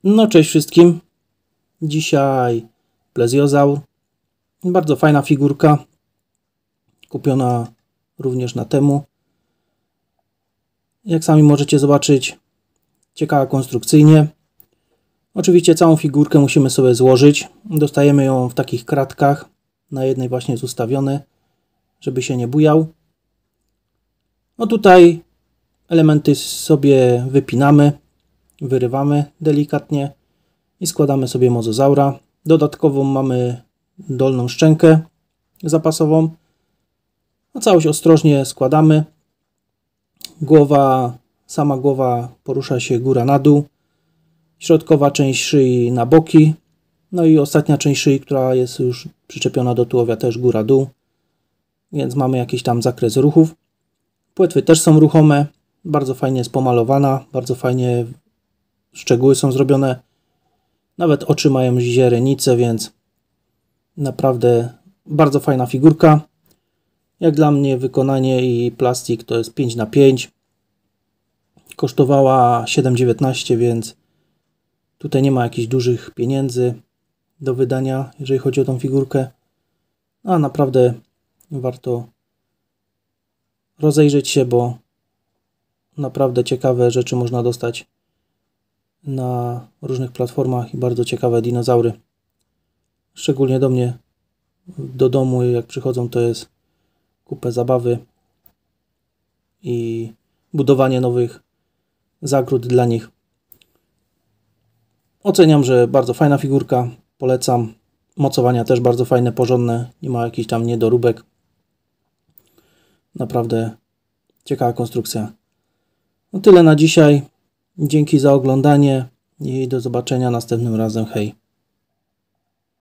No cześć wszystkim. Dzisiaj plezjozaur. Bardzo fajna figurka. Kupiona również na Temu. Jak sami możecie zobaczyć, ciekawa konstrukcyjnie. Oczywiście całą figurkę musimy sobie złożyć. Dostajemy ją w takich kratkach. Na jednej właśnie jest ustawione, żeby się nie bujał. No tutaj elementy sobie wypinamy, wyrywamy delikatnie i składamy sobie mozozaura. Dodatkowo mamy dolną szczękę zapasową. No, całość ostrożnie składamy. Sama głowa porusza się góra na dół. Środkowa część szyi na boki. No i ostatnia część szyi, która jest już przyczepiona do tułowia, też góra-dół. Więc mamy jakiś tam zakres ruchów. Płetwy też są ruchome. Bardzo fajnie jest pomalowana. Bardzo fajnie szczegóły są zrobione. Nawet oczy mają źrenice, więc naprawdę bardzo fajna figurka. Jak dla mnie wykonanie i plastik to jest 5×5. Kosztowała 7,19, więc tutaj nie ma jakichś dużych pieniędzy do wydania, jeżeli chodzi o tą figurkę. A naprawdę warto rozejrzeć się, bo naprawdę ciekawe rzeczy można dostać na różnych platformach i bardzo ciekawe dinozaury. Szczególnie do mnie, do domu, jak przychodzą, to jest kupę zabawy i budowanie nowych zagród dla nich. Oceniam, że bardzo fajna figurka, polecam. Mocowania też bardzo fajne, porządne, nie ma jakichś tam niedoróbek. Naprawdę ciekawa konstrukcja. No tyle na dzisiaj. Dzięki za oglądanie i do zobaczenia następnym razem. Hej!